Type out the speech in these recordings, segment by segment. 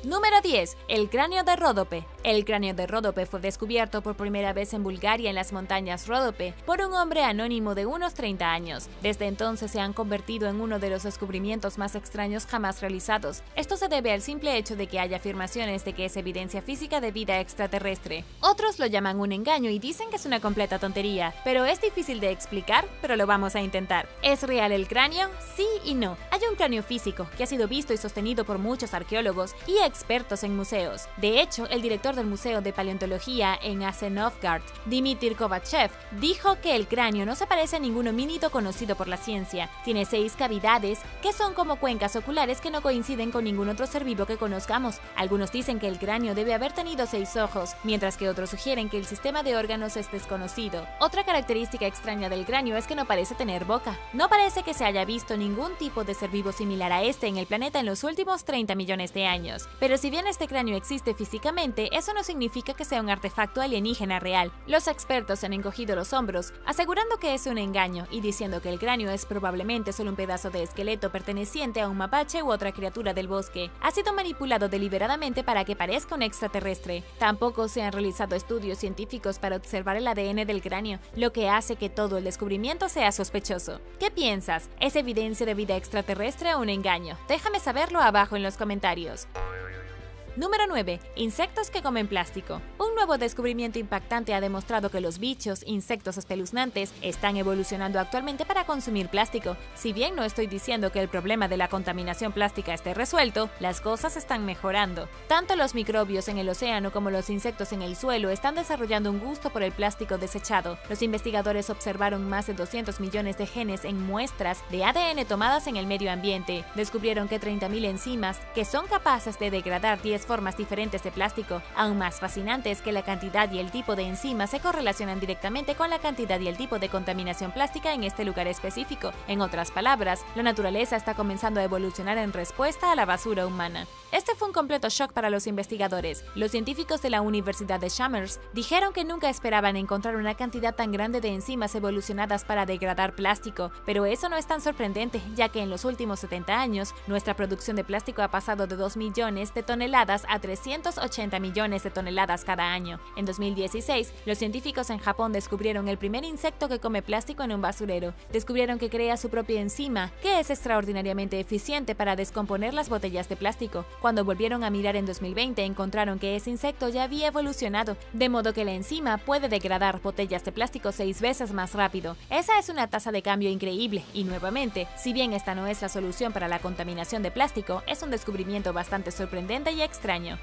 Número 10. El cráneo de Ródope. El cráneo de Ródope fue descubierto por primera vez en Bulgaria en las montañas Ródope por un hombre anónimo de unos 30 años. Desde entonces se han convertido en uno de los descubrimientos más extraños jamás realizados. Esto se debe al simple hecho de que haya afirmaciones de que es evidencia física de vida extraterrestre. Otros lo llaman un engaño y dicen que es una completa tontería, pero es difícil de explicar, pero lo vamos a intentar. ¿Es real el cráneo? Sí y no. Hay un cráneo físico que ha sido visto y sostenido por muchos arqueólogos y expertos en museos. De hecho, el director del Museo de Paleontología en Asenovgrad, Dmitry Kovachev, dijo que el cráneo no se parece a ningún homínido conocido por la ciencia. Tiene 6 cavidades que son como cuencas oculares que no coinciden con ningún otro ser vivo que conozcamos. Algunos dicen que el cráneo debe haber tenido 6 ojos, mientras que otros sugieren que el sistema de órganos es desconocido. Otra característica extraña del cráneo es que no parece tener boca. No parece que se haya visto ningún tipo de ser vivo similar a este en el planeta en los últimos 30 millones de años. Pero si bien este cráneo existe físicamente, eso no significa que sea un artefacto alienígena real. Los expertos han encogido los hombros, asegurando que es un engaño y diciendo que el cráneo es probablemente solo un pedazo de esqueleto perteneciente a un mapache u otra criatura del bosque. Ha sido manipulado deliberadamente para que parezca un extraterrestre. Tampoco se han realizado estudios científicos para observar el ADN del cráneo, lo que hace que todo el descubrimiento sea sospechoso. ¿Qué piensas? ¿Es evidencia de vida extraterrestre o un engaño? Déjame saberlo abajo en los comentarios. Número 9. Insectos que comen plástico. Un nuevo descubrimiento impactante ha demostrado que los bichos, insectos espeluznantes, están evolucionando actualmente para consumir plástico. Si bien no estoy diciendo que el problema de la contaminación plástica esté resuelto, las cosas están mejorando. Tanto los microbios en el océano como los insectos en el suelo están desarrollando un gusto por el plástico desechado. Los investigadores observaron más de 200 millones de genes en muestras de ADN tomadas en el medio ambiente. Descubrieron que 30.000 enzimas, que son capaces de degradar 10 formas diferentes de plástico. Aún más fascinante es que la cantidad y el tipo de enzimas se correlacionan directamente con la cantidad y el tipo de contaminación plástica en este lugar específico. En otras palabras, la naturaleza está comenzando a evolucionar en respuesta a la basura humana. Este fue un completo shock para los investigadores. Los científicos de la Universidad de Chalmers dijeron que nunca esperaban encontrar una cantidad tan grande de enzimas evolucionadas para degradar plástico, pero eso no es tan sorprendente, ya que en los últimos 70 años, nuestra producción de plástico ha pasado de 2 millones de toneladas a 380 millones de toneladas cada año. En 2016, los científicos en Japón descubrieron el primer insecto que come plástico en un basurero. Descubrieron que crea su propia enzima, que es extraordinariamente eficiente para descomponer las botellas de plástico. Cuando volvieron a mirar en 2020, encontraron que ese insecto ya había evolucionado, de modo que la enzima puede degradar botellas de plástico 6 veces más rápido. Esa es una tasa de cambio increíble, y nuevamente, si bien esta no es la solución para la contaminación de plástico, es un descubrimiento bastante sorprendente y extraño.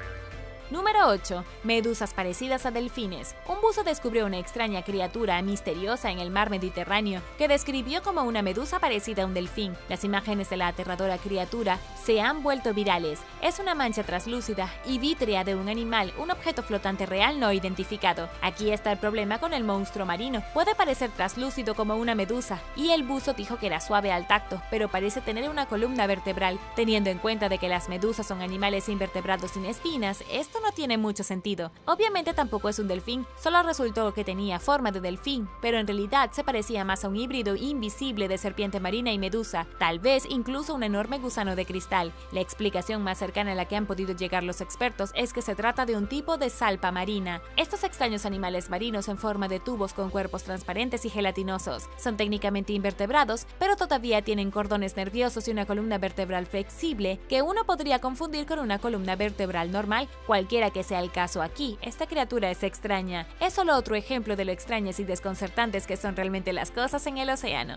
Número 8. Medusas parecidas a delfines. Un buzo descubrió una extraña criatura misteriosa en el mar Mediterráneo que describió como una medusa parecida a un delfín. Las imágenes de la aterradora criatura se han vuelto virales. Es una mancha translúcida y vítrea de un animal, un objeto flotante real no identificado. Aquí está el problema con el monstruo marino. Puede parecer translúcido como una medusa, y el buzo dijo que era suave al tacto, pero parece tener una columna vertebral. Teniendo en cuenta de que las medusas son animales invertebrados sin espinas, esto no tiene mucho sentido. Obviamente tampoco es un delfín, solo resultó que tenía forma de delfín, pero en realidad se parecía más a un híbrido invisible de serpiente marina y medusa, tal vez incluso un enorme gusano de cristal. La explicación más cercana a la que han podido llegar los expertos es que se trata de un tipo de salpa marina. Estos extraños animales marinos en forma de tubos con cuerpos transparentes y gelatinosos son técnicamente invertebrados, pero todavía tienen cordones nerviosos y una columna vertebral flexible que uno podría confundir con una columna vertebral normal. Cualquiera que sea el caso aquí, esta criatura es extraña. Es solo otro ejemplo de lo extrañas y desconcertantes que son realmente las cosas en el océano.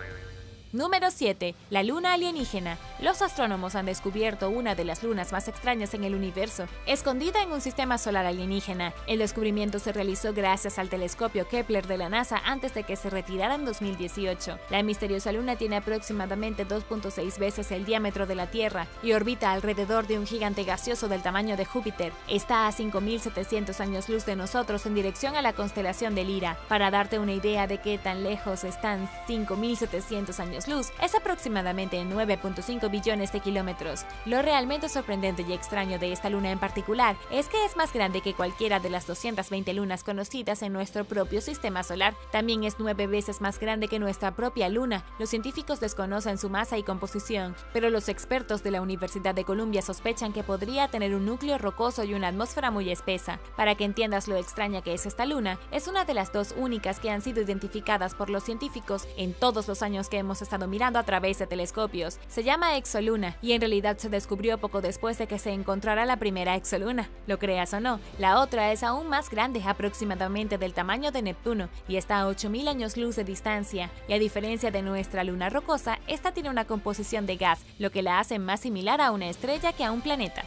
Número 7. La luna alienígena. Los astrónomos han descubierto una de las lunas más extrañas en el universo, escondida en un sistema solar alienígena. El descubrimiento se realizó gracias al telescopio Kepler de la NASA antes de que se retirara en 2018. La misteriosa luna tiene aproximadamente 2.6 veces el diámetro de la Tierra y orbita alrededor de un gigante gaseoso del tamaño de Júpiter. Está a 5.700 años luz de nosotros en dirección a la constelación de Lira. Para darte una idea de qué tan lejos están 5.700 años años luz, es aproximadamente 9.5 billones de kilómetros. Lo realmente sorprendente y extraño de esta luna en particular es que es más grande que cualquiera de las 220 lunas conocidas en nuestro propio sistema solar. También es 9 veces más grande que nuestra propia luna. Los científicos desconocen su masa y composición, pero los expertos de la Universidad de Columbia sospechan que podría tener un núcleo rocoso y una atmósfera muy espesa. Para que entiendas lo extraña que es esta luna, es una de las dos únicas que han sido identificadas por los científicos en todos los años que hemos estado mirando a través de telescopios. Se llama exoluna y en realidad se descubrió poco después de que se encontrara la primera exoluna. Lo creas o no, la otra es aún más grande, aproximadamente del tamaño de Neptuno, y está a 8000 años luz de distancia, y a diferencia de nuestra luna rocosa, esta tiene una composición de gas, lo que la hace más similar a una estrella que a un planeta.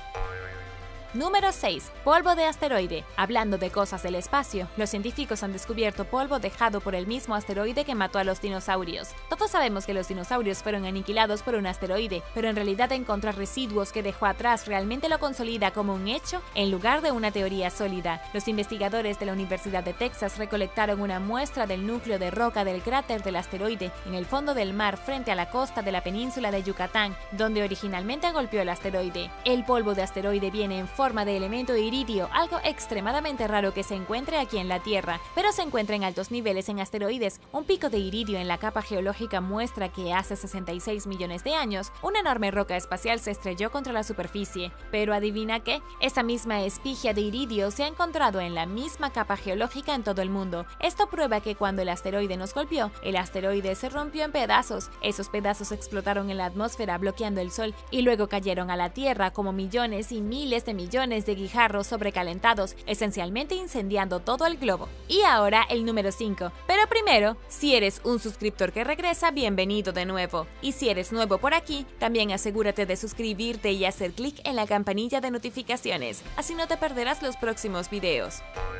Número 6. Polvo de asteroide. Hablando de cosas del espacio, los científicos han descubierto polvo dejado por el mismo asteroide que mató a los dinosaurios. Todos sabemos que los dinosaurios fueron aniquilados por un asteroide, pero en realidad encontrar residuos que dejó atrás realmente lo consolida como un hecho en lugar de una teoría sólida. Los investigadores de la Universidad de Texas recolectaron una muestra del núcleo de roca del cráter del asteroide en el fondo del mar frente a la costa de la península de Yucatán, donde originalmente golpeó el asteroide. El polvo de asteroide viene en forma de elemento iridio, algo extremadamente raro que se encuentre aquí en la Tierra, pero se encuentra en altos niveles en asteroides. Un pico de iridio en la capa geológica muestra que hace 66 millones de años, una enorme roca espacial se estrelló contra la superficie. Pero ¿adivina qué? Esta misma espigia de iridio se ha encontrado en la misma capa geológica en todo el mundo. Esto prueba que cuando el asteroide nos golpeó, el asteroide se rompió en pedazos. Esos pedazos explotaron en la atmósfera bloqueando el sol y luego cayeron a la Tierra como millones y miles de millones de guijarros sobrecalentados, esencialmente incendiando todo el globo. Y ahora el número 5. Pero primero, si eres un suscriptor que regresa, bienvenido de nuevo. Y si eres nuevo por aquí, también asegúrate de suscribirte y hacer clic en la campanilla de notificaciones, así no te perderás los próximos videos.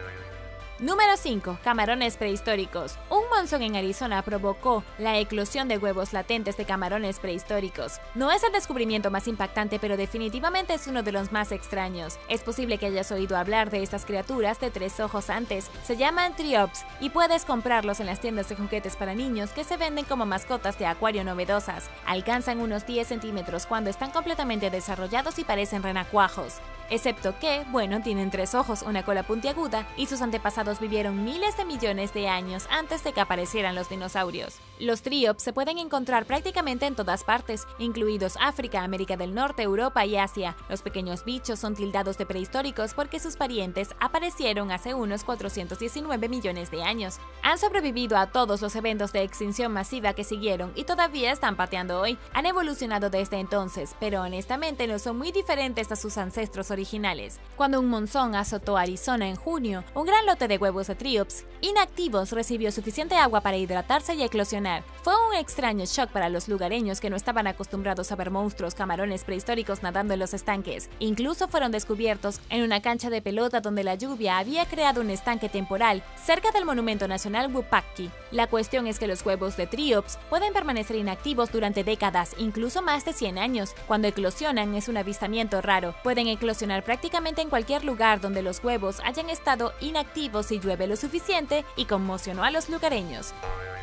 Número 5. Camarones prehistóricos. Un monzón en Arizona provocó la eclosión de huevos latentes de camarones prehistóricos. No es el descubrimiento más impactante, pero definitivamente es uno de los más extraños. Es posible que hayas oído hablar de estas criaturas de 3 ojos antes. Se llaman triops y puedes comprarlos en las tiendas de juguetes para niños que se venden como mascotas de acuario novedosas. Alcanzan unos 10 centímetros cuando están completamente desarrollados y parecen renacuajos. Excepto que, bueno, tienen 3 ojos, una cola puntiaguda y sus antepasados vivieron miles de millones de años antes de que aparecieran los dinosaurios. Los triops se pueden encontrar prácticamente en todas partes, incluidos África, América del Norte, Europa y Asia. Los pequeños bichos son tildados de prehistóricos porque sus parientes aparecieron hace unos 419 millones de años. Han sobrevivido a todos los eventos de extinción masiva que siguieron y todavía están pateando hoy. Han evolucionado desde entonces, pero honestamente no son muy diferentes a sus ancestros originales. Cuando un monzón azotó Arizona en junio, un gran lote de huevos de triops inactivos recibió suficiente agua para hidratarse y eclosionar. Fue un extraño shock para los lugareños que no estaban acostumbrados a ver monstruos camarones prehistóricos nadando en los estanques. Incluso fueron descubiertos en una cancha de pelota donde la lluvia había creado un estanque temporal cerca del monumento nacional Wupaki. La cuestión es que los huevos de triops pueden permanecer inactivos durante décadas, incluso más de 100 años. Cuando eclosionan es un avistamiento raro. Pueden eclosionar prácticamente en cualquier lugar donde los huevos hayan estado inactivos si llueve lo suficiente, y conmocionó a los lugareños.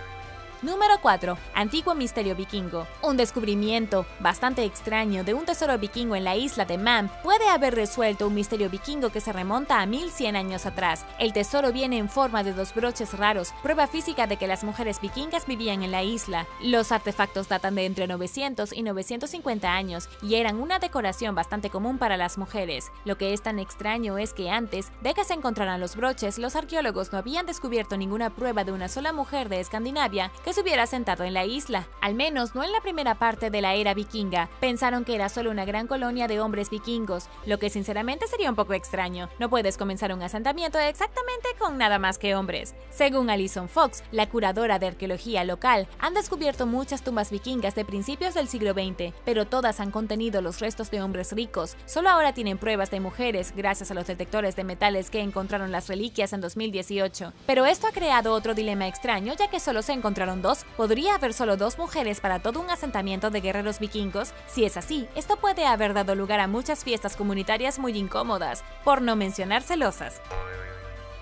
Número 4. Antiguo misterio vikingo. Un descubrimiento bastante extraño de un tesoro vikingo en la isla de Man puede haber resuelto un misterio vikingo que se remonta a 1100 años atrás. El tesoro viene en forma de 2 broches raros, prueba física de que las mujeres vikingas vivían en la isla. Los artefactos datan de entre 900 y 950 años y eran una decoración bastante común para las mujeres. Lo que es tan extraño es que antes de que se encontraran los broches, los arqueólogos no habían descubierto ninguna prueba de una sola mujer de Escandinavia que se hubiera sentado en la isla, al menos no en la primera parte de la era vikinga. Pensaron que era solo una gran colonia de hombres vikingos, lo que sinceramente sería un poco extraño. No puedes comenzar un asentamiento exactamente con nada más que hombres. Según Alison Fox, la curadora de arqueología local, han descubierto muchas tumbas vikingas de principios del siglo XX, pero todas han contenido los restos de hombres ricos. Solo ahora tienen pruebas de mujeres gracias a los detectores de metales que encontraron las reliquias en 2018. Pero esto ha creado otro dilema extraño, ya que solo se encontraron 2. ¿Podría haber solo 2 mujeres para todo un asentamiento de guerreros vikingos? Si es así, esto puede haber dado lugar a muchas fiestas comunitarias muy incómodas, por no mencionar celosas.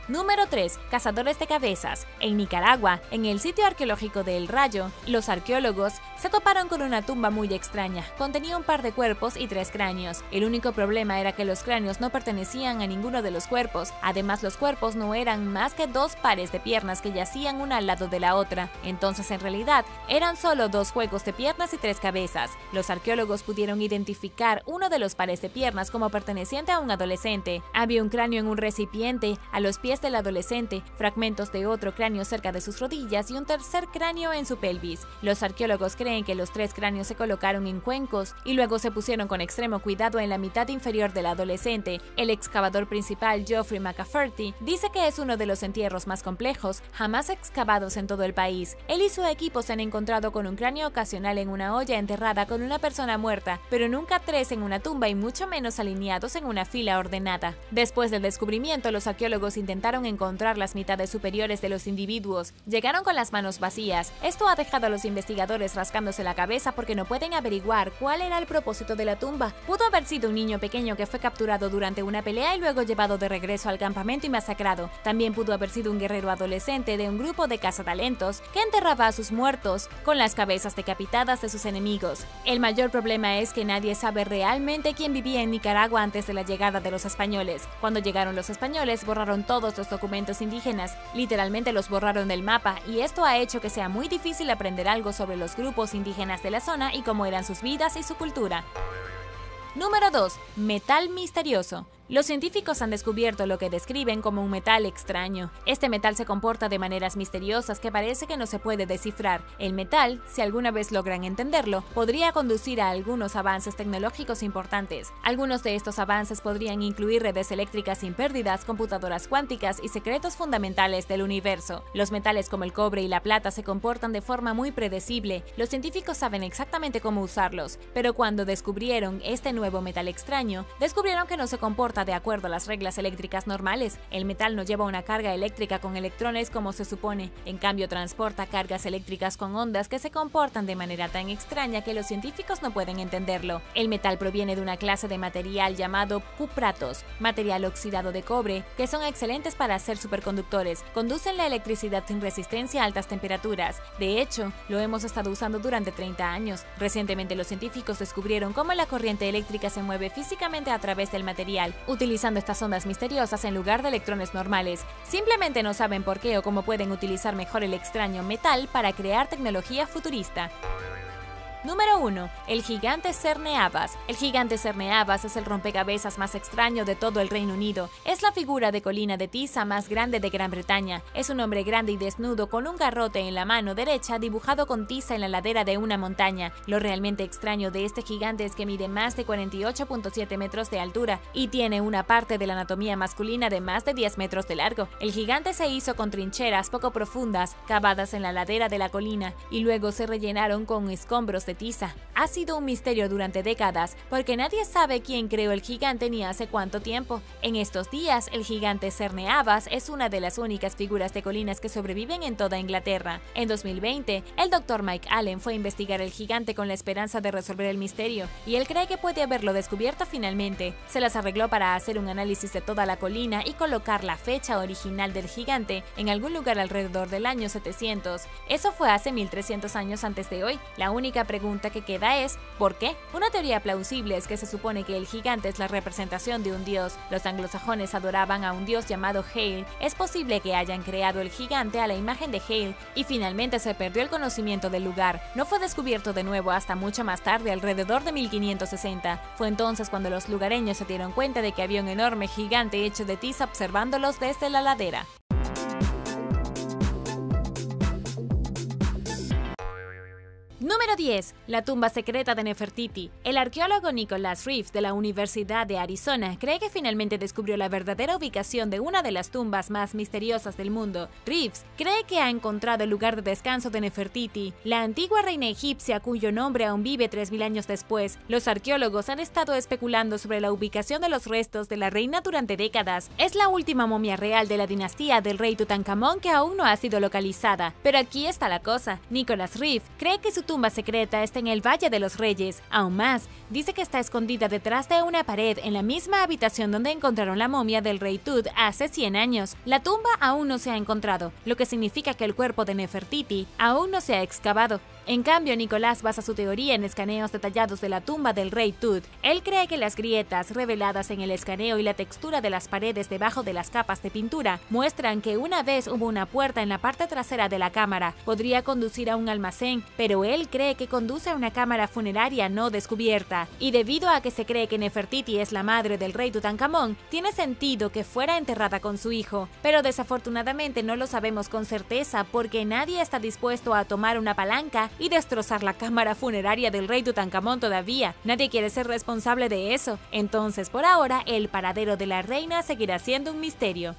Número 3. Cazadores de cabezas. En Nicaragua, en el sitio arqueológico de El Rayo, los arqueólogos se toparon con una tumba muy extraña. Contenía un par de cuerpos y 3 cráneos. El único problema era que los cráneos no pertenecían a ninguno de los cuerpos. Además, los cuerpos no eran más que 2 pares de piernas que yacían una al lado de la otra. Entonces, en realidad, eran solo 2 juegos de piernas y 3 cabezas. Los arqueólogos pudieron identificar uno de los pares de piernas como perteneciente a un adolescente. Había un cráneo en un recipiente a los pies del adolescente, fragmentos de otro cráneo cerca de sus rodillas y un tercer cráneo en su pelvis. Los arqueólogos creen que los 3 cráneos se colocaron en cuencos y luego se pusieron con extremo cuidado en la mitad inferior del adolescente. El excavador principal, Geoffrey McCafferty, dice que es uno de los entierros más complejos jamás excavados en todo el país. Él y su equipo se han encontrado con un cráneo ocasional en una olla enterrada con una persona muerta, pero nunca 3 en una tumba y mucho menos alineados en una fila ordenada. Después del descubrimiento, los arqueólogos intentaron encontrar las mitades superiores de los individuos. Llegaron con las manos vacías. Esto ha dejado a los investigadores rascándose la cabeza porque no pueden averiguar cuál era el propósito de la tumba. Pudo haber sido un niño pequeño que fue capturado durante una pelea y luego llevado de regreso al campamento y masacrado. También pudo haber sido un guerrero adolescente de un grupo de cazatalentos que enterraba a sus muertos con las cabezas decapitadas de sus enemigos. El mayor problema es que nadie sabe realmente quién vivía en Nicaragua antes de la llegada de los españoles. Cuando llegaron los españoles, borraron todos los documentos indígenas, literalmente los borraron del mapa, y esto ha hecho que sea muy difícil aprender algo sobre los grupos indígenas de la zona y cómo eran sus vidas y su cultura. Número 2. Metal misterioso. Los científicos han descubierto lo que describen como un metal extraño. Este metal se comporta de maneras misteriosas que parece que no se puede descifrar. El metal, si alguna vez logran entenderlo, podría conducir a algunos avances tecnológicos importantes. Algunos de estos avances podrían incluir redes eléctricas sin pérdidas, computadoras cuánticas y secretos fundamentales del universo. Los metales como el cobre y la plata se comportan de forma muy predecible. Los científicos saben exactamente cómo usarlos, pero cuando descubrieron este nuevo metal extraño, descubrieron que no se comporta de acuerdo a las reglas eléctricas normales. El metal no lleva una carga eléctrica con electrones como se supone, en cambio transporta cargas eléctricas con ondas que se comportan de manera tan extraña que los científicos no pueden entenderlo. El metal proviene de una clase de material llamado cupratos, material oxidado de cobre, que son excelentes para ser superconductores, conducen la electricidad sin resistencia a altas temperaturas. De hecho, lo hemos estado usando durante 30 años. Recientemente los científicos descubrieron cómo la corriente eléctrica se mueve físicamente a través del material, utilizando estas ondas misteriosas en lugar de electrones normales. Simplemente no saben por qué o cómo pueden utilizar mejor el extraño metal para crear tecnología futurista. Número 1. El gigante Cerne Abbas. El gigante Cerne Abbas es el rompecabezas más extraño de todo el Reino Unido. Es la figura de colina de tiza más grande de Gran Bretaña. Es un hombre grande y desnudo con un garrote en la mano derecha dibujado con tiza en la ladera de una montaña. Lo realmente extraño de este gigante es que mide más de 48.7 metros de altura y tiene una parte de la anatomía masculina de más de 10 metros de largo. El gigante se hizo con trincheras poco profundas, cavadas en la ladera de la colina, y luego se rellenaron con escombros de tiza. Ha sido un misterio durante décadas porque nadie sabe quién creó el gigante ni hace cuánto tiempo. En estos días, el gigante Cerne Abbas es una de las únicas figuras de colinas que sobreviven en toda Inglaterra. En 2020, el Dr. Mike Allen fue a investigar el gigante con la esperanza de resolver el misterio, y él cree que puede haberlo descubierto finalmente. Se las arregló para hacer un análisis de toda la colina y colocar la fecha original del gigante en algún lugar alrededor del año 700. Eso fue hace 1300 años antes de hoy. La única pregunta que queda es ¿por qué? Una teoría plausible es que se supone que el gigante es la representación de un dios. Los anglosajones adoraban a un dios llamado Hail. Es posible que hayan creado el gigante a la imagen de Hail y finalmente se perdió el conocimiento del lugar. No fue descubierto de nuevo hasta mucho más tarde, alrededor de 1560. Fue entonces cuando los lugareños se dieron cuenta de que había un enorme gigante hecho de tiza observándolos desde la ladera. Número 10. La tumba secreta de Nefertiti. El arqueólogo Nicholas Reeves de la Universidad de Arizona cree que finalmente descubrió la verdadera ubicación de una de las tumbas más misteriosas del mundo. Reeves cree que ha encontrado el lugar de descanso de Nefertiti, la antigua reina egipcia cuyo nombre aún vive 3000 años después. Los arqueólogos han estado especulando sobre la ubicación de los restos de la reina durante décadas. Es la última momia real de la dinastía del rey Tutankamón que aún no ha sido localizada. Pero aquí está la cosa. Nicholas Reeves cree que su tumba tumba secreta está en el Valle de los Reyes. Aún más, dice que está escondida detrás de una pared en la misma habitación donde encontraron la momia del rey Tut hace 100 años. La tumba aún no se ha encontrado, lo que significa que el cuerpo de Nefertiti aún no se ha excavado. En cambio, Nicolás basa su teoría en escaneos detallados de la tumba del rey Tut. Él cree que las grietas reveladas en el escaneo y la textura de las paredes debajo de las capas de pintura muestran que una vez hubo una puerta en la parte trasera de la cámara. Podría conducir a un almacén, pero él cree que conduce a una cámara funeraria no descubierta. Y debido a que se cree que Nefertiti es la madre del rey Tutankamón, tiene sentido que fuera enterrada con su hijo. Pero desafortunadamente no lo sabemos con certeza porque nadie está dispuesto a tomar una palanca y destrozar la cámara funeraria del rey Tutankamón todavía. Nadie quiere ser responsable de eso. Entonces, por ahora, el paradero de la reina seguirá siendo un misterio.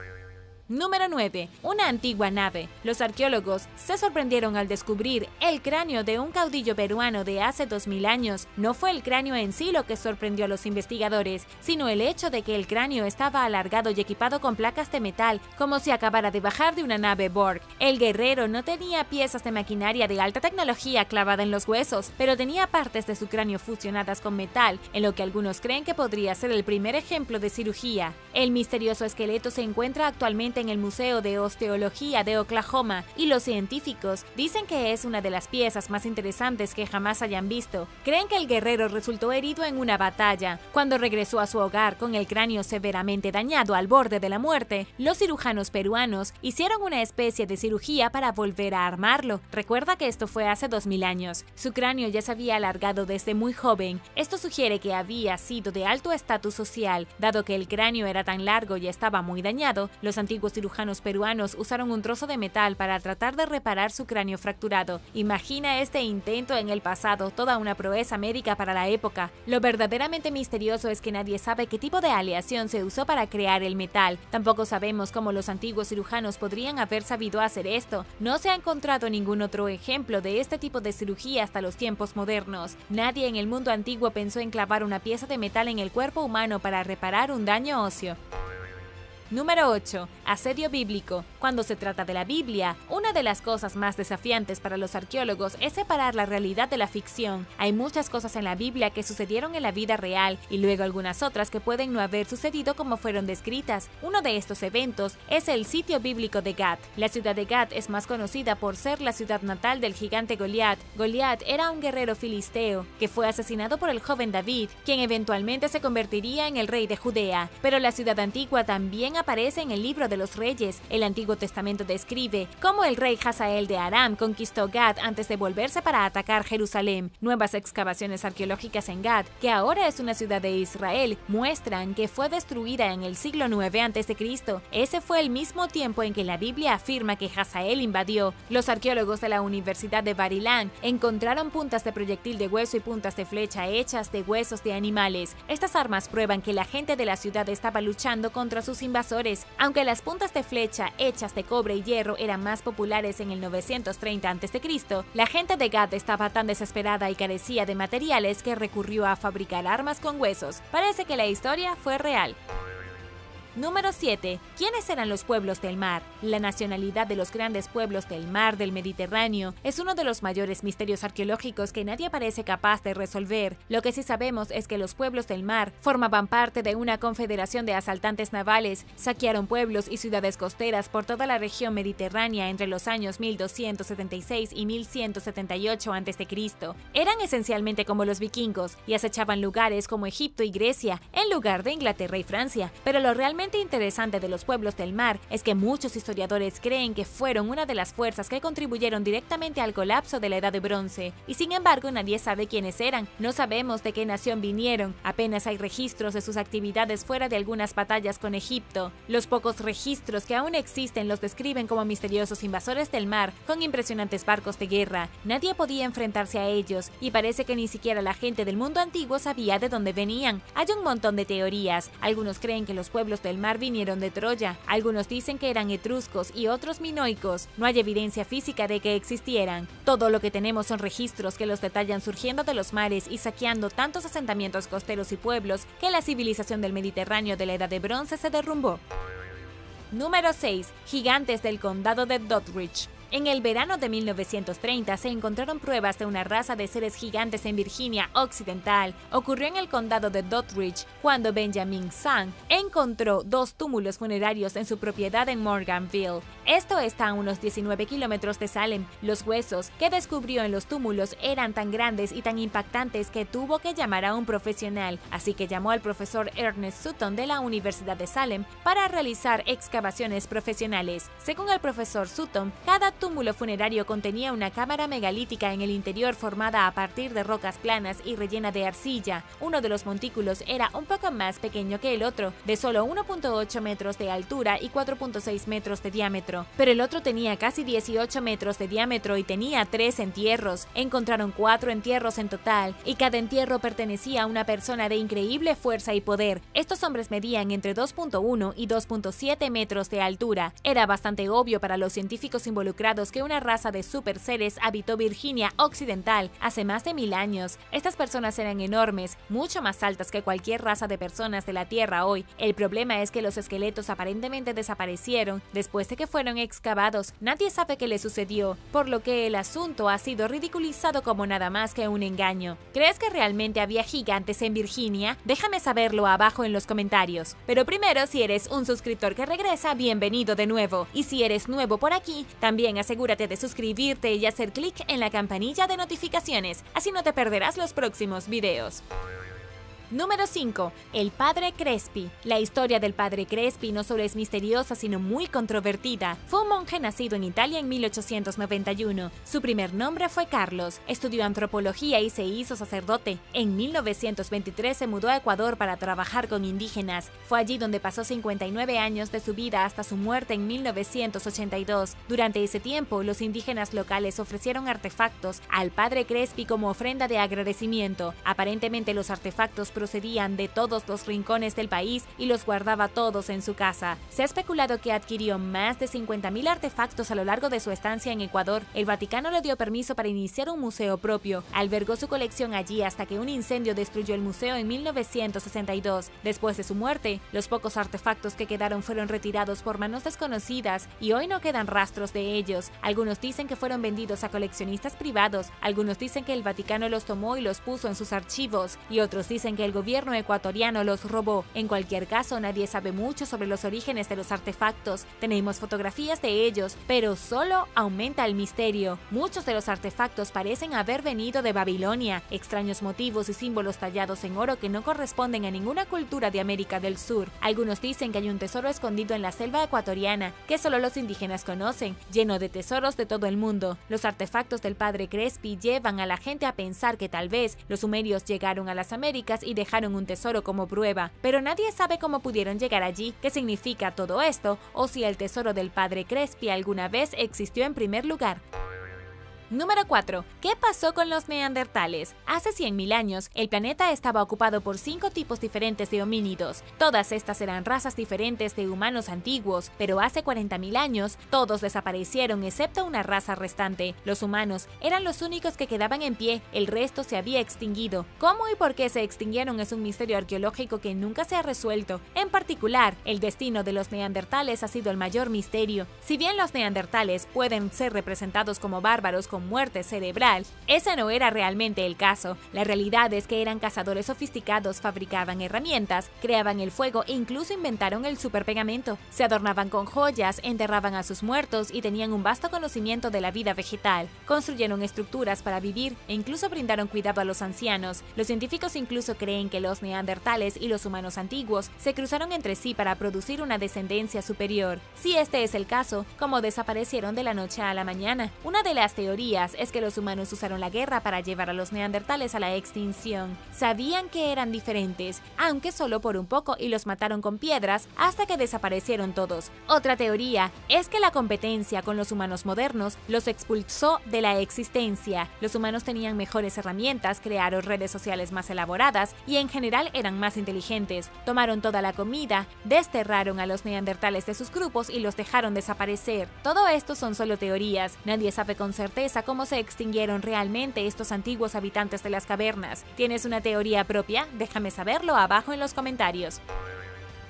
Número 9. Una antigua nave. Los arqueólogos se sorprendieron al descubrir el cráneo de un caudillo peruano de hace 2000 años. No fue el cráneo en sí lo que sorprendió a los investigadores, sino el hecho de que el cráneo estaba alargado y equipado con placas de metal, como si acabara de bajar de una nave Borg. El guerrero no tenía piezas de maquinaria de alta tecnología clavada en los huesos, pero tenía partes de su cráneo fusionadas con metal, en lo que algunos creen que podría ser el primer ejemplo de cirugía. El misterioso esqueleto se encuentra actualmente en el Museo de Osteología de Oklahoma y los científicos dicen que es una de las piezas más interesantes que jamás hayan visto. Creen que el guerrero resultó herido en una batalla. Cuando regresó a su hogar con el cráneo severamente dañado al borde de la muerte, los cirujanos peruanos hicieron una especie de cirugía para volver a armarlo. Recuerda que esto fue hace 2000 años. Su cráneo ya se había alargado desde muy joven. Esto sugiere que había sido de alto estatus social. Dado que el cráneo era tan largo y estaba muy dañado, los antiguos cirujanos peruanos usaron un trozo de metal para tratar de reparar su cráneo fracturado. Imagina este intento en el pasado, toda una proeza médica para la época. Lo verdaderamente misterioso es que nadie sabe qué tipo de aleación se usó para crear el metal. Tampoco sabemos cómo los antiguos cirujanos podrían haber sabido hacer esto. No se ha encontrado ningún otro ejemplo de este tipo de cirugía hasta los tiempos modernos. Nadie en el mundo antiguo pensó en clavar una pieza de metal en el cuerpo humano para reparar un daño óseo. Número 8. Asedio bíblico. Cuando se trata de la Biblia, una de las cosas más desafiantes para los arqueólogos es separar la realidad de la ficción. Hay muchas cosas en la Biblia que sucedieron en la vida real y luego algunas otras que pueden no haber sucedido como fueron descritas. Uno de estos eventos es el sitio bíblico de Gat. La ciudad de Gat es más conocida por ser la ciudad natal del gigante Goliat. Goliat era un guerrero filisteo que fue asesinado por el joven David, quien eventualmente se convertiría en el rey de Judea. Pero la ciudad antigua también aparece en el libro de los Reyes. El Antiguo Testamento describe cómo el rey Hazael de Aram conquistó Gat antes de volverse para atacar Jerusalén. Nuevas excavaciones arqueológicas en Gat, que ahora es una ciudad de Israel, muestran que fue destruida en el siglo IX a.C. Ese fue el mismo tiempo en que la Biblia afirma que Hazael invadió. Los arqueólogos de la Universidad de Bar-Ilan encontraron puntas de proyectil de hueso y puntas de flecha hechas de huesos de animales. Estas armas prueban que la gente de la ciudad estaba luchando contra sus invasores. Aunque las puntas de flecha hechas de cobre y hierro eran más populares en el 930 a.C., la gente de Gat estaba tan desesperada y carecía de materiales que recurrió a fabricar armas con huesos. Parece que la historia fue real. Número 7. ¿Quiénes eran los pueblos del mar? La nacionalidad de los grandes pueblos del mar del Mediterráneo es uno de los mayores misterios arqueológicos que nadie parece capaz de resolver. Lo que sí sabemos es que los pueblos del mar formaban parte de una confederación de asaltantes navales, saquearon pueblos y ciudades costeras por toda la región mediterránea entre los años 1276 y 1178 a.C. Eran esencialmente como los vikingos y acechaban lugares como Egipto y Grecia en lugar de Inglaterra y Francia, pero lo realmente interesante de los pueblos del mar es que muchos historiadores creen que fueron una de las fuerzas que contribuyeron directamente al colapso de la Edad de Bronce, y sin embargo nadie sabe quiénes eran. No sabemos de qué nación vinieron, apenas hay registros de sus actividades fuera de algunas batallas con Egipto. Los pocos registros que aún existen los describen como misteriosos invasores del mar con impresionantes barcos de guerra. Nadie podía enfrentarse a ellos y parece que ni siquiera la gente del mundo antiguo sabía de dónde venían. Hay un montón de teorías. Algunos creen que los pueblos del mar vinieron de Troya, algunos dicen que eran etruscos y otros minoicos. No hay evidencia física de que existieran. Todo lo que tenemos son registros que los detallan surgiendo de los mares y saqueando tantos asentamientos costeros y pueblos que la civilización del Mediterráneo de la Edad de Bronce se derrumbó. Número 6. Gigantes del condado de Doddridge. En el verano de 1930 se encontraron pruebas de una raza de seres gigantes en Virginia Occidental. Ocurrió en el condado de Doddridge, cuando Benjamin Sang encontró 2 túmulos funerarios en su propiedad en Morganville. Esto está a unos 19 kilómetros de Salem. Los huesos que descubrió en los túmulos eran tan grandes y tan impactantes que tuvo que llamar a un profesional, así que llamó al profesor Ernest Sutton de la Universidad de Salem para realizar excavaciones profesionales. Según el profesor Sutton, cada túmulo funerario contenía una cámara megalítica en el interior formada a partir de rocas planas y rellena de arcilla. Uno de los montículos era un poco más pequeño que el otro, de solo 1.8 metros de altura y 4.6 metros de diámetro, pero el otro tenía casi 18 metros de diámetro y tenía 3 entierros. Encontraron 4 entierros en total, y cada entierro pertenecía a una persona de increíble fuerza y poder. Estos hombres medían entre 2.1 y 2.7 metros de altura. Era bastante obvio para los científicos involucrados que una raza de super seres habitó Virginia Occidental hace más de 1000 años. Estas personas eran enormes, mucho más altas que cualquier raza de personas de la Tierra hoy. El problema es que los esqueletos aparentemente desaparecieron después de que fueron excavados. Nadie sabe qué les sucedió, por lo que el asunto ha sido ridiculizado como nada más que un engaño. ¿Crees que realmente había gigantes en Virginia? Déjame saberlo abajo en los comentarios. Pero primero, si eres un suscriptor que regresa, bienvenido de nuevo. Y si eres nuevo por aquí, también asegúrate de suscribirte y hacer clic en la campanilla de notificaciones, así no te perderás los próximos videos. Número 5. El Padre Crespi. La historia del Padre Crespi no solo es misteriosa, sino muy controvertida. Fue un monje nacido en Italia en 1891. Su primer nombre fue Carlos. Estudió antropología y se hizo sacerdote. En 1923 se mudó a Ecuador para trabajar con indígenas. Fue allí donde pasó 59 años de su vida hasta su muerte en 1982. Durante ese tiempo, los indígenas locales ofrecieron artefactos al Padre Crespi como ofrenda de agradecimiento. Aparentemente los artefactos procedían de todos los rincones del país y los guardaba todos en su casa. Se ha especulado que adquirió más de 50.000 artefactos a lo largo de su estancia en Ecuador. El Vaticano le dio permiso para iniciar un museo propio. Albergó su colección allí hasta que un incendio destruyó el museo en 1962. Después de su muerte, los pocos artefactos que quedaron fueron retirados por manos desconocidas y hoy no quedan rastros de ellos. Algunos dicen que fueron vendidos a coleccionistas privados, algunos dicen que el Vaticano los tomó y los puso en sus archivos, y otros dicen que el gobierno ecuatoriano los robó. En cualquier caso, nadie sabe mucho sobre los orígenes de los artefactos. Tenemos fotografías de ellos, pero solo aumenta el misterio. Muchos de los artefactos parecen haber venido de Babilonia, extraños motivos y símbolos tallados en oro que no corresponden a ninguna cultura de América del Sur. Algunos dicen que hay un tesoro escondido en la selva ecuatoriana, que solo los indígenas conocen, lleno de tesoros de todo el mundo. Los artefactos del Padre Crespi llevan a la gente a pensar que tal vez los sumerios llegaron a las Américas y dejaron un tesoro como prueba, pero nadie sabe cómo pudieron llegar allí, qué significa todo esto, o si el tesoro del Padre Crespi alguna vez existió en primer lugar. Número 4. ¿Qué pasó con los neandertales? Hace 100.000 años, el planeta estaba ocupado por 5 tipos diferentes de homínidos. Todas estas eran razas diferentes de humanos antiguos, pero hace 40.000 años, todos desaparecieron excepto una raza restante. Los humanos eran los únicos que quedaban en pie, el resto se había extinguido. ¿Cómo y por qué se extinguieron es un misterio arqueológico que nunca se ha resuelto. En particular, el destino de los neandertales ha sido el mayor misterio. Si bien los neandertales pueden ser representados como bárbaros con muerte cerebral, ese no era realmente el caso. La realidad es que eran cazadores sofisticados, fabricaban herramientas, creaban el fuego e incluso inventaron el superpegamento. Se adornaban con joyas, enterraban a sus muertos y tenían un vasto conocimiento de la vida vegetal. Construyeron estructuras para vivir e incluso brindaron cuidado a los ancianos. Los científicos incluso creen que los neandertales y los humanos antiguos se cruzaron entre sí para producir una descendencia superior. Si este es el caso, ¿cómo desaparecieron de la noche a la mañana? Una de las teorías es que los humanos usaron la guerra para llevar a los neandertales a la extinción. Sabían que eran diferentes, aunque solo por un poco, y los mataron con piedras hasta que desaparecieron todos. Otra teoría es que la competencia con los humanos modernos los expulsó de la existencia. Los humanos tenían mejores herramientas, crearon redes sociales más elaboradas y en general eran más inteligentes. Tomaron toda la comida, desterraron a los neandertales de sus grupos y los dejaron desaparecer. Todo esto son solo teorías. Nadie sabe con certeza cómo se extinguieron realmente estos antiguos habitantes de las cavernas. ¿Tienes una teoría propia? Déjame saberlo abajo en los comentarios.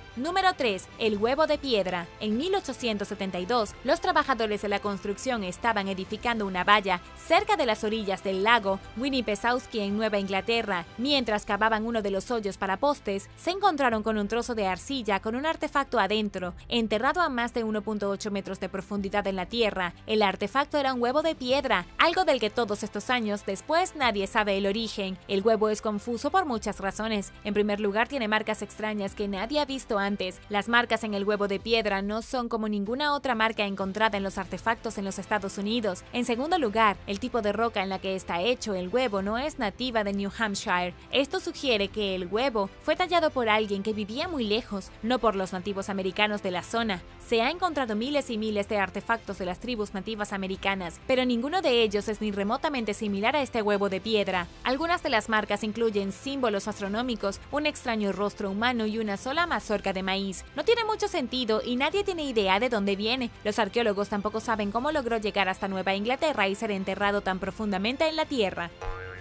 Número 3. El huevo de piedra. En 1872, los trabajadores de la construcción estaban edificando una valla cerca de las orillas del lago Winnipesaukee en Nueva Inglaterra. Mientras cavaban uno de los hoyos para postes, se encontraron con un trozo de arcilla con un artefacto adentro, enterrado a más de 1.8 metros de profundidad en la tierra. El artefacto era un huevo de piedra, algo del que todos estos años después nadie sabe el origen. El huevo es confuso por muchas razones. En primer lugar, tiene marcas extrañas que nadie ha visto antes. Las marcas en el huevo de piedra no son como ninguna otra marca encontrada en los artefactos en los Estados Unidos. En segundo lugar, el tipo de roca en la que está hecho el huevo no es nativa de New Hampshire. Esto sugiere que el huevo fue tallado por alguien que vivía muy lejos, no por los nativos americanos de la zona. Se ha encontrado miles y miles de artefactos de las tribus nativas americanas, pero ninguno de ellos es ni remotamente similar a este huevo de piedra. Algunas de las marcas incluyen símbolos astronómicos, un extraño rostro humano y una sola mazorca de maíz. No tiene mucho sentido y nadie tiene idea de dónde viene. Los arqueólogos tampoco saben cómo logró llegar hasta Nueva Inglaterra y ser enterrado tan profundamente en la tierra.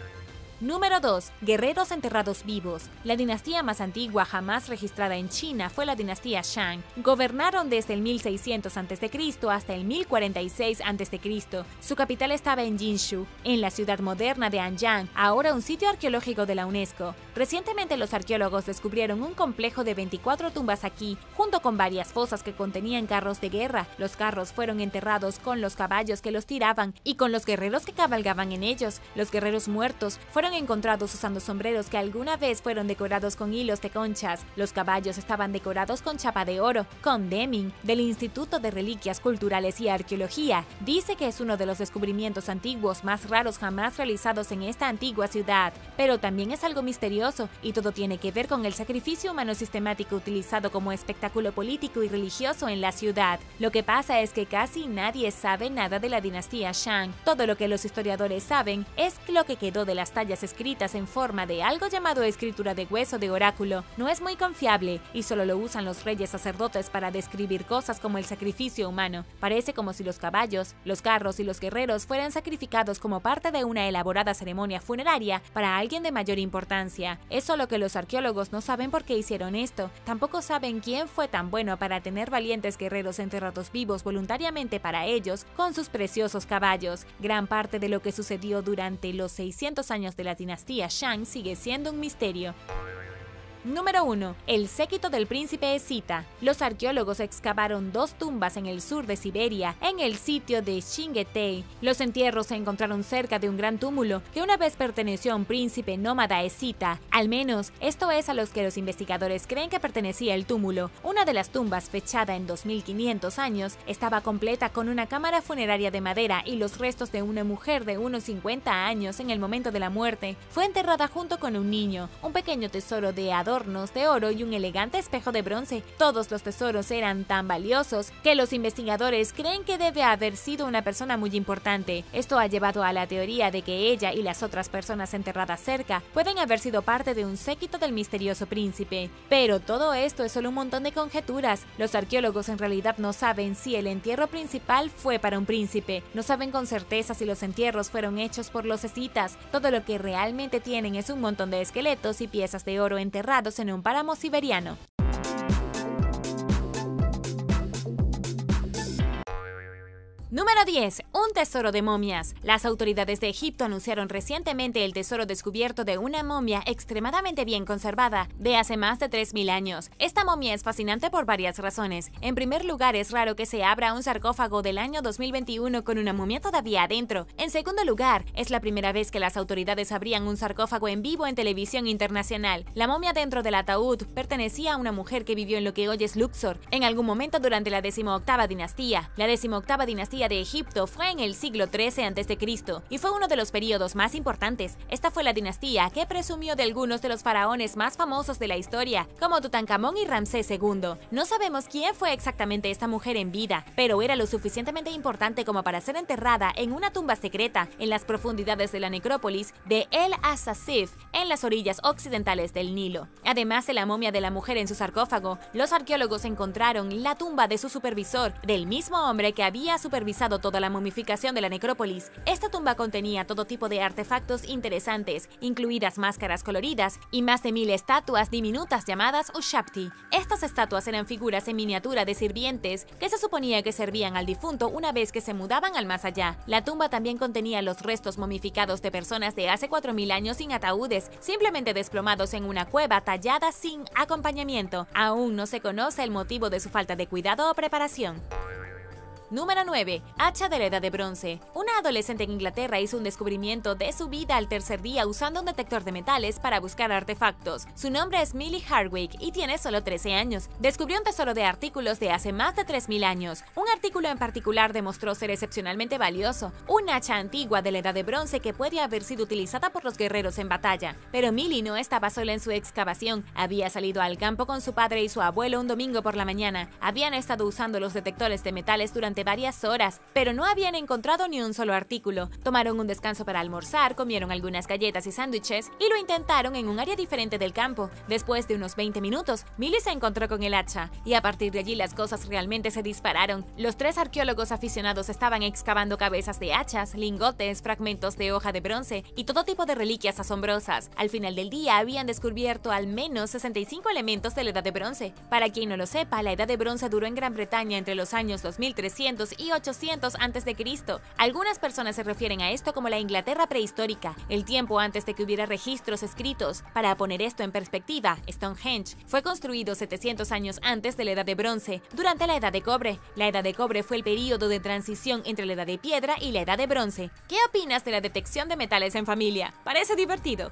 Número 2. Guerreros enterrados vivos. La dinastía más antigua jamás registrada en China fue la dinastía Shang. Gobernaron desde el 1600 a.C. hasta el 1046 a.C. Su capital estaba en Jinshu, en la ciudad moderna de Anyang, ahora un sitio arqueológico de la UNESCO. Recientemente los arqueólogos descubrieron un complejo de 24 tumbas aquí, junto con varias fosas que contenían carros de guerra. Los carros fueron enterrados con los caballos que los tiraban y con los guerreros que cabalgaban en ellos. Los guerreros muertos fueron encontrados usando sombreros que alguna vez fueron decorados con hilos de conchas. Los caballos estaban decorados con chapa de oro. Con Deming, del Instituto de Reliquias Culturales y Arqueología, dice que es uno de los descubrimientos antiguos más raros jamás realizados en esta antigua ciudad. Pero también es algo misterioso, y todo tiene que ver con el sacrificio humano sistemático utilizado como espectáculo político y religioso en la ciudad. Lo que pasa es que casi nadie sabe nada de la dinastía Shang. Todo lo que los historiadores saben es lo que quedó de las tallas escritas en forma de algo llamado escritura de hueso de oráculo. No es muy confiable y solo lo usan los reyes sacerdotes para describir cosas como el sacrificio humano. Parece como si los caballos, los carros y los guerreros fueran sacrificados como parte de una elaborada ceremonia funeraria para alguien de mayor importancia. Es solo que los arqueólogos no saben por qué hicieron esto. Tampoco saben quién fue tan bueno para tener valientes guerreros enterrados vivos voluntariamente para ellos con sus preciosos caballos. Gran parte de lo que sucedió durante los 600 años de la dinastía Shang sigue siendo un misterio. Número 1. El séquito del príncipe escita. Los arqueólogos excavaron 2 tumbas en el sur de Siberia, en el sitio de Chinguetai. Los entierros se encontraron cerca de un gran túmulo que una vez perteneció a un príncipe nómada escita. Al menos, esto es a los que los investigadores creen que pertenecía el túmulo. Una de las tumbas, fechada en 2500 años, estaba completa con una cámara funeraria de madera y los restos de una mujer de unos 50 años en el momento de la muerte. Fue enterrada junto con un niño, un pequeño tesoro de adornos de oro y un elegante espejo de bronce. Todos los tesoros eran tan valiosos que los investigadores creen que debe haber sido una persona muy importante. Esto ha llevado a la teoría de que ella y las otras personas enterradas cerca pueden haber sido parte de un séquito del misterioso príncipe. Pero todo esto es solo un montón de conjeturas. Los arqueólogos en realidad no saben si el entierro principal fue para un príncipe. No saben con certeza si los entierros fueron hechos por los escitas. Todo lo que realmente tienen es un montón de esqueletos y piezas de oro enterrados en un páramo siberiano. Número 10. Un tesoro de momias. Las autoridades de Egipto anunciaron recientemente el tesoro descubierto de una momia extremadamente bien conservada, de hace más de 3000 años. Esta momia es fascinante por varias razones. En primer lugar, es raro que se abra un sarcófago del año 2021 con una momia todavía adentro. En segundo lugar, es la primera vez que las autoridades abrían un sarcófago en vivo en televisión internacional. La momia dentro del ataúd pertenecía a una mujer que vivió en lo que hoy es Luxor, en algún momento durante la 18ª dinastía. La 18ª dinastía de Egipto fue en el siglo XIII a.C. y fue uno de los periodos más importantes. Esta fue la dinastía que presumió de algunos de los faraones más famosos de la historia, como Tutankamón y Ramsés II. No sabemos quién fue exactamente esta mujer en vida, pero era lo suficientemente importante como para ser enterrada en una tumba secreta en las profundidades de la necrópolis de El Asasif, en las orillas occidentales del Nilo. Además de la momia de la mujer en su sarcófago, los arqueólogos encontraron la tumba de su supervisor, del mismo hombre que había supervisado revisado toda la momificación de la necrópolis. Esta tumba contenía todo tipo de artefactos interesantes, incluidas máscaras coloridas y más de 1000 estatuas diminutas llamadas Ushabti. Estas estatuas eran figuras en miniatura de sirvientes que se suponía que servían al difunto una vez que se mudaban al más allá. La tumba también contenía los restos momificados de personas de hace 4000 años sin ataúdes, simplemente desplomados en una cueva tallada sin acompañamiento. Aún no se conoce el motivo de su falta de cuidado o preparación. Número 9. Hacha de la Edad de Bronce. Una adolescente en Inglaterra hizo un descubrimiento de su vida al tercer día usando un detector de metales para buscar artefactos. Su nombre es Millie Hardwick y tiene solo 13 años. Descubrió un tesoro de artículos de hace más de 3000 años. Un artículo en particular demostró ser excepcionalmente valioso, un hacha antigua de la Edad de Bronce que puede haber sido utilizada por los guerreros en batalla. Pero Millie no estaba sola en su excavación. Había salido al campo con su padre y su abuelo un domingo por la mañana. Habían estado usando los detectores de metales durante varias horas, pero no habían encontrado ni un solo artículo. Tomaron un descanso para almorzar, comieron algunas galletas y sándwiches y lo intentaron en un área diferente del campo. Después de unos 20 minutos, Millie se encontró con el hacha y a partir de allí las cosas realmente se dispararon. Los 3 arqueólogos aficionados estaban excavando cabezas de hachas, lingotes, fragmentos de hoja de bronce y todo tipo de reliquias asombrosas. Al final del día habían descubierto al menos 65 elementos de la Edad de Bronce. Para quien no lo sepa, la Edad de Bronce duró en Gran Bretaña entre los años 2300 y 800 a.C. Algunas personas se refieren a esto como la Inglaterra prehistórica, el tiempo antes de que hubiera registros escritos. Para poner esto en perspectiva, Stonehenge fue construido 700 años antes de la Edad de Bronce, durante la Edad de Cobre. La Edad de Cobre fue el período de transición entre la Edad de Piedra y la Edad de Bronce. ¿Qué opinas de la detección de metales en familia? ¿Parece divertido?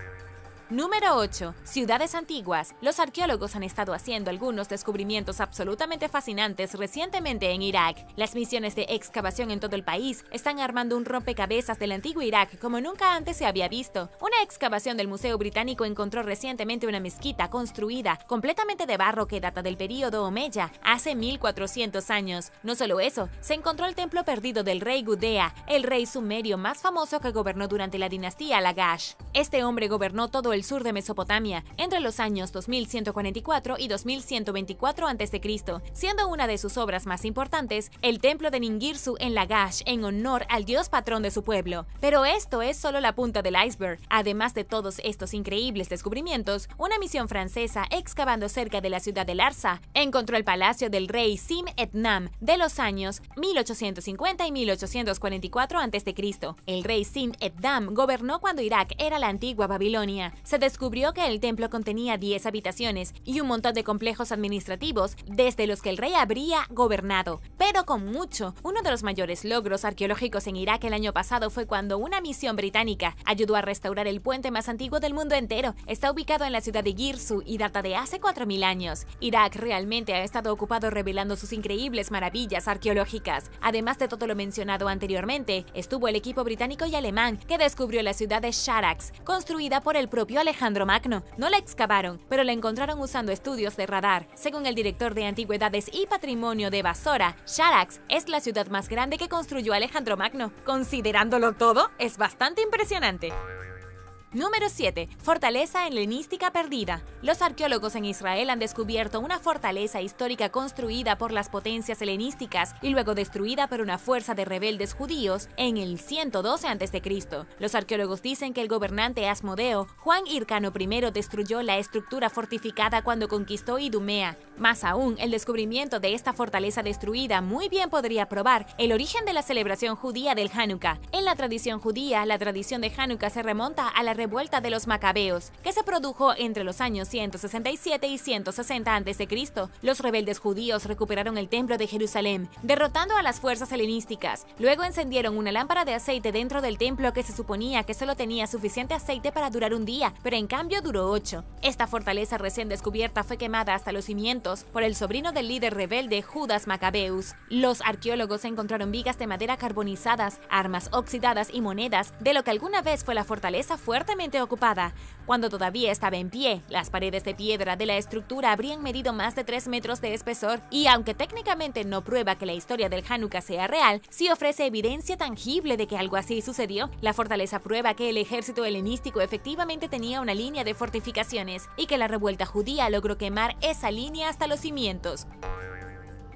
Número 8. Ciudades antiguas. Los arqueólogos han estado haciendo algunos descubrimientos absolutamente fascinantes recientemente en Irak. Las misiones de excavación en todo el país están armando un rompecabezas del antiguo Irak como nunca antes se había visto. Una excavación del Museo Británico encontró recientemente una mezquita construida completamente de barro que data del período Omeya, hace 1400 años. No solo eso, se encontró el templo perdido del rey Gudea, el rey sumerio más famoso que gobernó durante la dinastía Lagash. Este hombre gobernó todo el sur de Mesopotamia entre los años 2144 y 2124 a.C., siendo una de sus obras más importantes el templo de Ningirsu en Lagash en honor al dios patrón de su pueblo. Pero esto es solo la punta del iceberg. Además de todos estos increíbles descubrimientos, una misión francesa excavando cerca de la ciudad de Larsa encontró el palacio del rey Sim-Etnam de los años 1850 y 1844 a.C. El rey Sim-Etnam gobernó cuando Irak era la antigua Babilonia. Se descubrió que el templo contenía 10 habitaciones y un montón de complejos administrativos desde los que el rey habría gobernado. Pero con mucho, uno de los mayores logros arqueológicos en Irak el año pasado fue cuando una misión británica ayudó a restaurar el puente más antiguo del mundo entero. Está ubicado en la ciudad de Girsu y data de hace 4000 años. Irak realmente ha estado ocupado revelando sus increíbles maravillas arqueológicas. Además de todo lo mencionado anteriormente, estuvo el equipo británico y alemán que descubrió la ciudad de Charax, construida por el propio Alejandro Magno. No la excavaron, pero la encontraron usando estudios de radar. Según el director de Antigüedades y Patrimonio de Basora, Charax es la ciudad más grande que construyó Alejandro Magno. Considerándolo todo, es bastante impresionante. Número 7. Fortaleza helenística perdida. Los arqueólogos en Israel han descubierto una fortaleza histórica construida por las potencias helenísticas y luego destruida por una fuerza de rebeldes judíos en el 112 a.C. Los arqueólogos dicen que el gobernante Asmodeo, Juan Hircano I, destruyó la estructura fortificada cuando conquistó Idumea. Más aún, el descubrimiento de esta fortaleza destruida muy bien podría probar el origen de la celebración judía del Hanukkah. En la tradición judía, la tradición de Hanukkah se remonta a la revuelta de los macabeos, que se produjo entre los años 167 y 160 a.C. Los rebeldes judíos recuperaron el templo de Jerusalén, derrotando a las fuerzas helenísticas. Luego encendieron una lámpara de aceite dentro del templo que se suponía que solo tenía suficiente aceite para durar un día, pero en cambio duró 8. Esta fortaleza recién descubierta fue quemada hasta los cimientos por el sobrino del líder rebelde Judas Macabeus. Los arqueólogos encontraron vigas de madera carbonizadas, armas oxidadas y monedas de lo que alguna vez fue la fortaleza fuertemente ocupada. Cuando todavía estaba en pie, las paredes de piedra de la estructura habrían medido más de 3 metros de espesor y aunque técnicamente no prueba que la historia del Hanukkah sea real, sí ofrece evidencia tangible de que algo así sucedió. La fortaleza prueba que el ejército helenístico efectivamente tenía una línea de fortificaciones y que la revuelta judía logró quemar esa línea hasta los cimientos.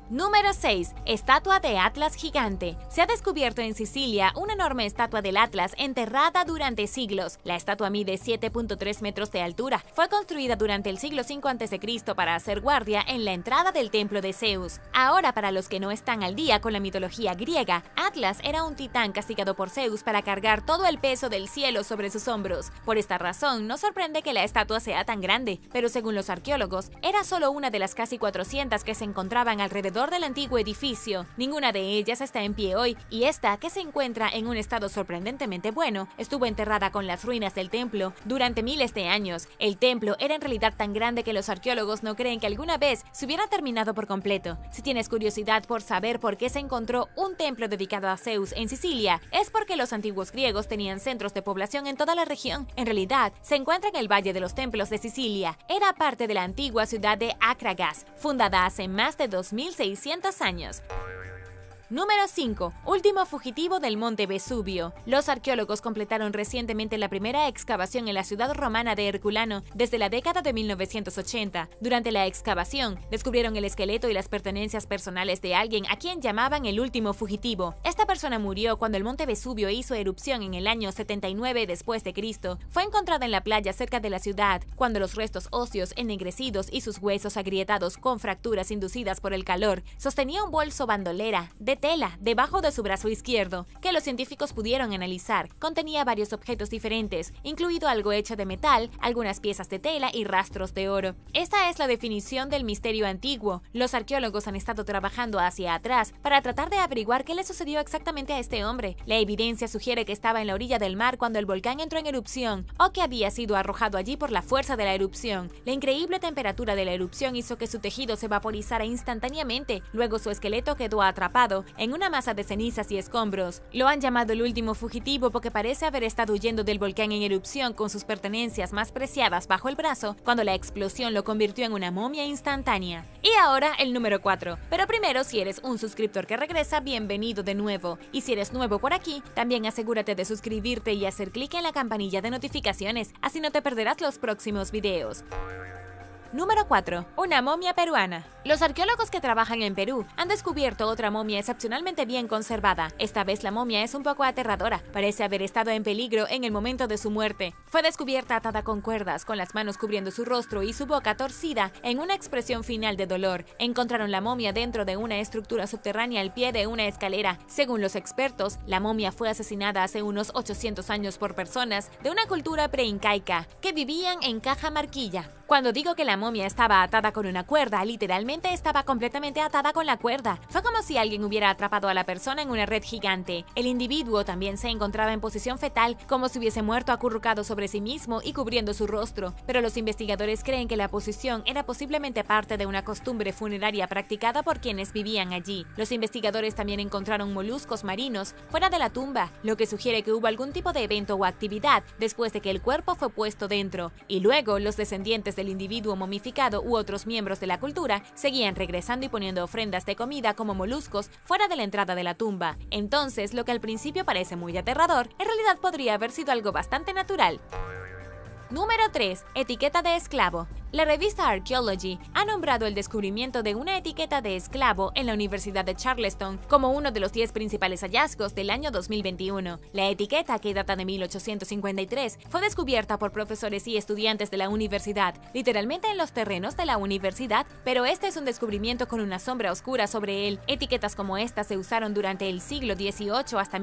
Número 6. Estatua de Atlas gigante. Se ha descubierto en Sicilia una enorme estatua del Atlas enterrada durante siglos. La estatua mide 7.3 metros de altura. Fue construida durante el siglo V a.C. para hacer guardia en la entrada del templo de Zeus. Ahora, para los que no están al día con la mitología griega, Atlas era un titán castigado por Zeus para cargar todo el peso del cielo sobre sus hombros. Por esta razón, no sorprende que la estatua sea tan grande, pero según los arqueólogos, era solo una de las casi 400 que se encontraban alrededor del antiguo edificio. Ninguna de ellas está en pie hoy, y esta, que se encuentra en un estado sorprendentemente bueno, estuvo enterrada con las ruinas del templo durante miles de años. El templo era en realidad tan grande que los arqueólogos no creen que alguna vez se hubiera terminado por completo. Si tienes curiosidad por saber por qué se encontró un templo dedicado a Zeus en Sicilia, es porque los antiguos griegos tenían centros de población en toda la región. En realidad, se encuentra en el Valle de los Templos de Sicilia. Era parte de la antigua ciudad de Akragas, fundada hace más de 2600 años. Número 5. Último fugitivo del monte Vesubio. Los arqueólogos completaron recientemente la primera excavación en la ciudad romana de Herculano desde la década de 1980. Durante la excavación, descubrieron el esqueleto y las pertenencias personales de alguien a quien llamaban el último fugitivo. Esta persona murió cuando el monte Vesubio hizo erupción en el año 79 después de Cristo. Fue encontrada en la playa cerca de la ciudad, cuando los restos óseos ennegrecidos y sus huesos agrietados con fracturas inducidas por el calor sostenía un bolso bandolera de tela debajo de su brazo izquierdo, que los científicos pudieron analizar. Contenía varios objetos diferentes, incluido algo hecho de metal, algunas piezas de tela y rastros de oro. Esta es la definición del misterio antiguo. Los arqueólogos han estado trabajando hacia atrás para tratar de averiguar qué le sucedió exactamente a este hombre. La evidencia sugiere que estaba en la orilla del mar cuando el volcán entró en erupción, o que había sido arrojado allí por la fuerza de la erupción. La increíble temperatura de la erupción hizo que su tejido se vaporizara instantáneamente. Luego su esqueleto quedó atrapado en una masa de cenizas y escombros. Lo han llamado el último fugitivo porque parece haber estado huyendo del volcán en erupción con sus pertenencias más preciadas bajo el brazo cuando la explosión lo convirtió en una momia instantánea. Y ahora el número 4. Pero primero, si eres un suscriptor que regresa, bienvenido de nuevo. Y si eres nuevo por aquí, también asegúrate de suscribirte y hacer clic en la campanilla de notificaciones, así no te perderás los próximos videos. Número 4. Una momia peruana. Los arqueólogos que trabajan en Perú han descubierto otra momia excepcionalmente bien conservada. Esta vez la momia es un poco aterradora. Parece haber estado en peligro en el momento de su muerte. Fue descubierta atada con cuerdas, con las manos cubriendo su rostro y su boca torcida en una expresión final de dolor. Encontraron la momia dentro de una estructura subterránea al pie de una escalera. Según los expertos, la momia fue asesinada hace unos 800 años por personas de una cultura preincaica que vivían en Cajamarquilla. Cuando digo que la momia estaba atada con una cuerda, literalmente estaba completamente atada con la cuerda. Fue como si alguien hubiera atrapado a la persona en una red gigante. El individuo también se encontraba en posición fetal, como si hubiese muerto acurrucado sobre sí mismo y cubriendo su rostro. Pero los investigadores creen que la posición era posiblemente parte de una costumbre funeraria practicada por quienes vivían allí. Los investigadores también encontraron moluscos marinos fuera de la tumba, lo que sugiere que hubo algún tipo de evento o actividad después de que el cuerpo fue puesto dentro. Y luego, los descendientes del individuo momificado u otros miembros de la cultura seguían regresando y poniendo ofrendas de comida como moluscos fuera de la entrada de la tumba. Entonces, lo que al principio parece muy aterrador, en realidad podría haber sido algo bastante natural. Número 3. Etiqueta de esclavo. La revista Archaeology ha nombrado el descubrimiento de una etiqueta de esclavo en la Universidad de Charleston como uno de los 10 principales hallazgos del año 2021. La etiqueta, que data de 1853, fue descubierta por profesores y estudiantes de la universidad, literalmente en los terrenos de la universidad, pero este es un descubrimiento con una sombra oscura sobre él. Etiquetas como esta se usaron durante el siglo XVIII hasta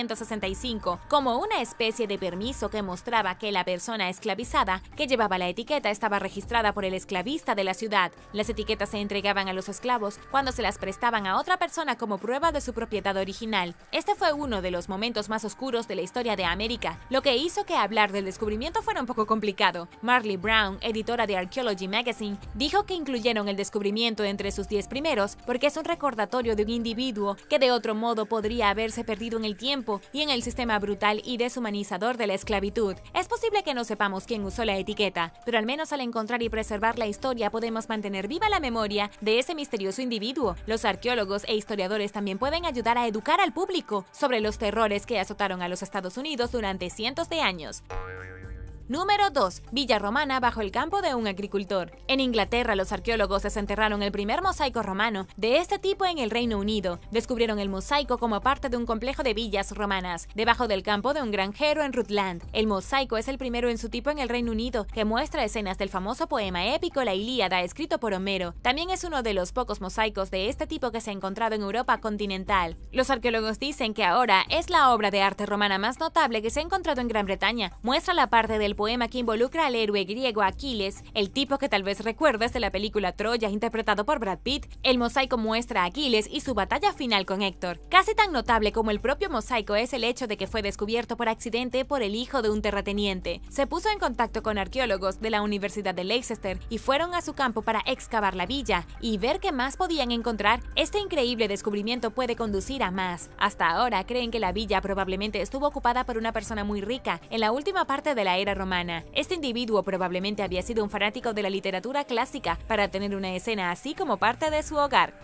1865 como una especie de permiso que mostraba que la persona esclavizada que llevaba la etiqueta estaba registrada por el esclavista de la ciudad. Las etiquetas se entregaban a los esclavos cuando se las prestaban a otra persona como prueba de su propiedad original. Este fue uno de los momentos más oscuros de la historia de América, lo que hizo que hablar del descubrimiento fuera un poco complicado. Marley Brown, editora de Archaeology Magazine, dijo que incluyeron el descubrimiento entre sus 10 primeros porque es un recordatorio de un individuo que de otro modo podría haberse perdido en el tiempo y en el sistema brutal y deshumanizador de la esclavitud. Es posible que no sepamos quién usó la etiqueta, pero al menos al encontrar y preservar la historia podemos mantener viva la memoria de ese misterioso individuo. Los arqueólogos e historiadores también pueden ayudar a educar al público sobre los terrores que azotaron a los Estados Unidos durante cientos de años. Número 2. Villa romana bajo el campo de un agricultor. En Inglaterra, los arqueólogos desenterraron el primer mosaico romano de este tipo en el Reino Unido. Descubrieron el mosaico como parte de un complejo de villas romanas, debajo del campo de un granjero en Rutland. El mosaico es el primero en su tipo en el Reino Unido, que muestra escenas del famoso poema épico La Ilíada, escrito por Homero. También es uno de los pocos mosaicos de este tipo que se ha encontrado en Europa continental. Los arqueólogos dicen que ahora es la obra de arte romana más notable que se ha encontrado en Gran Bretaña. Muestra la parte del poema que involucra al héroe griego Aquiles, el tipo que tal vez recuerdes de la película Troya, interpretado por Brad Pitt. El mosaico muestra a Aquiles y su batalla final con Héctor. Casi tan notable como el propio mosaico es el hecho de que fue descubierto por accidente por el hijo de un terrateniente. Se puso en contacto con arqueólogos de la Universidad de Leicester y fueron a su campo para excavar la villa y ver qué más podían encontrar. Este increíble descubrimiento puede conducir a más. Hasta ahora creen que la villa probablemente estuvo ocupada por una persona muy rica en la última parte de la era romana. Este individuo probablemente había sido un fanático de la literatura clásica para tener una escena así como parte de su hogar.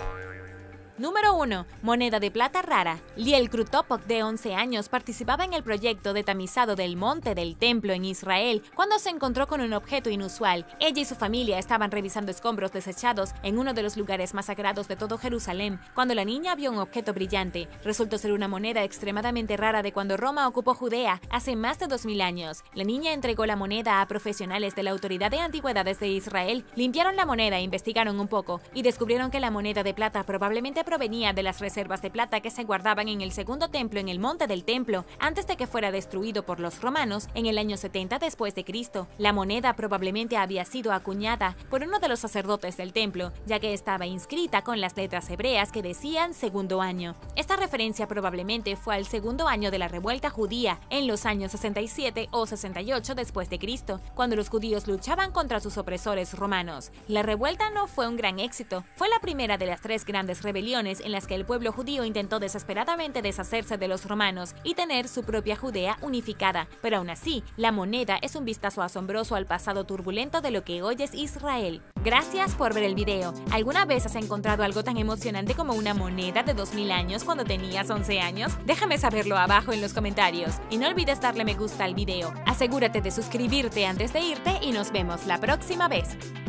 Número 1. Moneda de plata rara. Liel Krutopok, de 11 años, participaba en el proyecto de tamizado del monte del templo en Israel cuando se encontró con un objeto inusual. Ella y su familia estaban revisando escombros desechados en uno de los lugares más sagrados de todo Jerusalén, cuando la niña vio un objeto brillante. Resultó ser una moneda extremadamente rara de cuando Roma ocupó Judea hace más de 2000 años. La niña entregó la moneda a profesionales de la Autoridad de Antigüedades de Israel. Limpiaron la moneda, investigaron un poco y descubrieron que la moneda de plata probablemente provenía de las reservas de plata que se guardaban en el segundo templo en el monte del templo antes de que fuera destruido por los romanos en el año 70 después de Cristo. La moneda probablemente había sido acuñada por uno de los sacerdotes del templo, ya que estaba inscrita con las letras hebreas que decían segundo año. Esta referencia probablemente fue al segundo año de la revuelta judía, en los años 67 o 68 después de Cristo, cuando los judíos luchaban contra sus opresores romanos. La revuelta no fue un gran éxito, fue la primera de las 3 grandes rebeliones en las que el pueblo judío intentó desesperadamente deshacerse de los romanos y tener su propia Judea unificada, pero aún así, la moneda es un vistazo asombroso al pasado turbulento de lo que hoy es Israel. Gracias por ver el video. ¿Alguna vez has encontrado algo tan emocionante como una moneda de 2000 años cuando tenías 11 años? Déjame saberlo abajo en los comentarios. Y no olvides darle me gusta al video. Asegúrate de suscribirte antes de irte y nos vemos la próxima vez.